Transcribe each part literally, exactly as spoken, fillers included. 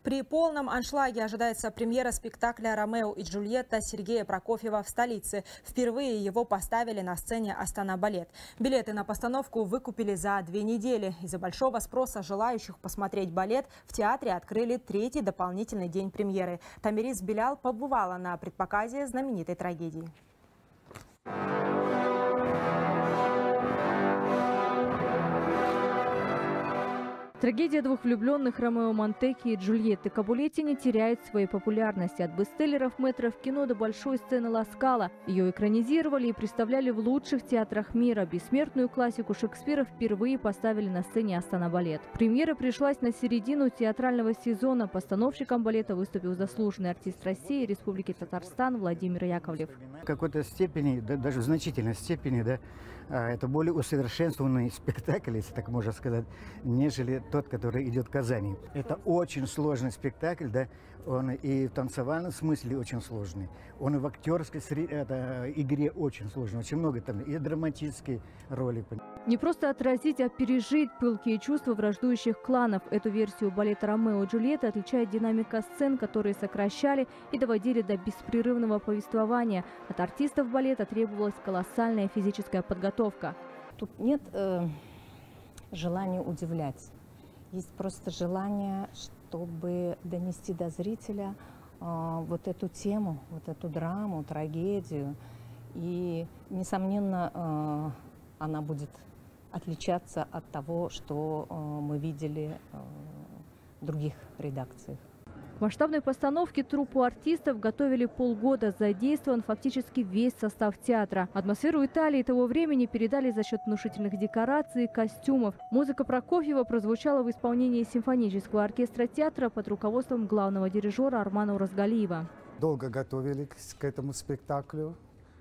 При полном аншлаге ожидается премьера спектакля «Ромео и Джульетта» Сергея Прокофьева в столице. Впервые его поставили на сцене Астана Балет. Билеты на постановку выкупили за две недели. Из-за большого спроса желающих посмотреть балет в театре открыли третий дополнительный день премьеры. Тамирис Белял побывала на предпоказе знаменитой трагедии. Трагедия двух влюбленных Ромео Монтеки и Джульетты Капулетти не теряет своей популярности. От бестселлеров мэтра в кино до большой сцены Ла Скала. Ее экранизировали и представляли в лучших театрах мира. Бессмертную классику Шекспира впервые поставили на сцене Астана Балет. Премьера пришлась на середину театрального сезона. Постановщиком балета выступил заслуженный артист России и Республики Татарстан Владимир Яковлев. В какой-то степени, да, даже в значительной степени, да, это более усовершенствованный спектакль, если так можно сказать, нежели тот, который идет в Казани. Это очень сложный спектакль, да, он и в танцевальном смысле очень сложный, он и в актерской это, игре очень сложный, очень много там, и драматические роли. Не просто отразить, а пережить пылкие чувства враждующих кланов. Эту версию балета «Ромео и Джульетта» отличает динамика сцен, которые сокращали и доводили до беспрерывного повествования. От артистов балета требовалась колоссальная физическая подготовка. Тут нет э, желания удивлять. Есть просто желание, чтобы донести до зрителя э, вот эту тему, вот эту драму, трагедию. И, несомненно, э, она будет отличаться от того, что э, мы видели э, в других редакциях. В масштабной постановке труппу артистов готовили полгода. Задействован фактически весь состав театра. Атмосферу Италии того времени передали за счет внушительных декораций и костюмов. Музыка Прокофьева прозвучала в исполнении симфонического оркестра театра под руководством главного дирижера Армана Уразгалиева. Долго готовились к этому спектаклю.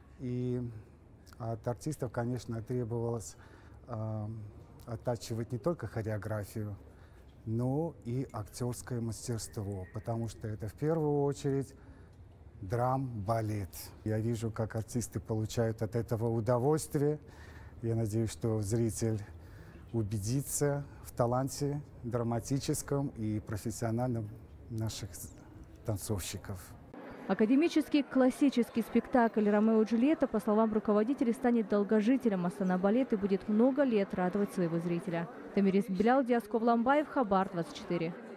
И от артистов, конечно, требовалось э, оттачивать не только хореографию, но и актерское мастерство, потому что это в первую очередь драм-балет. Я вижу, как артисты получают от этого удовольствие. Я надеюсь, что зритель убедится в таланте драматическом и профессиональном наших танцовщиков. Академический классический спектакль «Ромео и Джульетта», по словам руководителей, станет долгожителем Астана Балет и будет много лет радовать своего зрителя. Тамирис Белял, Диасков Ламбаев, Хабар двадцать четыре.